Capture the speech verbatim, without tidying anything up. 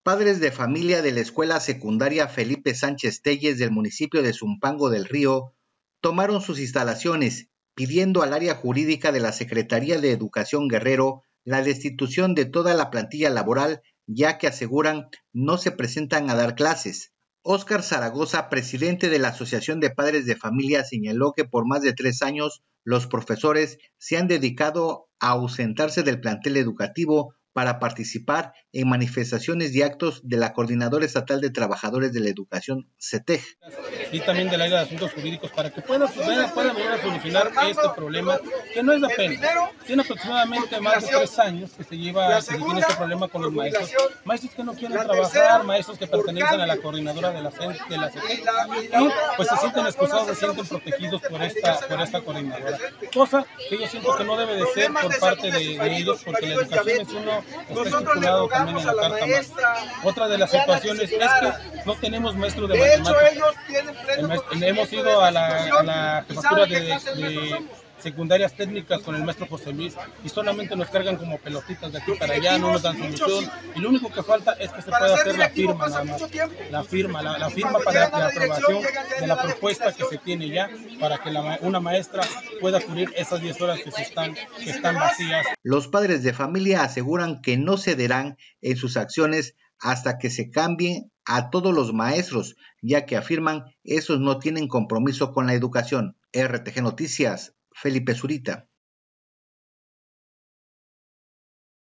Padres de familia de la Escuela Secundaria Felipe Sánchez Telles del municipio de Zumpango del Río tomaron sus instalaciones, pidiendo al área jurídica de la Secretaría de Educación Guerrero la destitución de toda la plantilla laboral, ya que aseguran no se presentan a dar clases. Óscar Zaragoza, presidente de la Asociación de Padres de Familia, señaló que por más de tres años los profesores se han dedicado a ausentarse del plantel educativo para participar en manifestaciones y actos de la Coordinadora Estatal de Trabajadores de la Educación, C E T E G. Y también del área de asuntos jurídicos para que puedan, puedan venir a solucionar este problema, que no es de apenas. Tiene aproximadamente más de tres años que se lleva, que se tiene este problema con los maestros. Maestros que no quieren trabajar, maestros que pertenecen a la coordinadora de la, de la C E T E G, y pues se sienten excusados, se sienten protegidos por esta, por esta coordinadora. Cosa que yo siento que no debe de ser por parte de, de ellos, porque la educación es uno, está estipulado también en la Carta Magna. Otra de las situaciones es que no tenemos maestros de matemáticas. Hemos ido a la, a la jefatura de, de secundarias técnicas con el maestro José Luis y solamente nos cargan como pelotitas de aquí para allá, no nos dan solución, y lo único que falta es que se pueda hacer la firma nada más, la firma, la, la firma para la aprobación de la propuesta que se tiene ya para que la, una maestra pueda cubrir esas diez horas que, se están, que están vacías. Los padres de familia aseguran que no cederán en sus acciones hasta que se cambien a todos los maestros, ya que afirman esos no tienen compromiso con la educación. R T G Noticias, Felipe Zurita.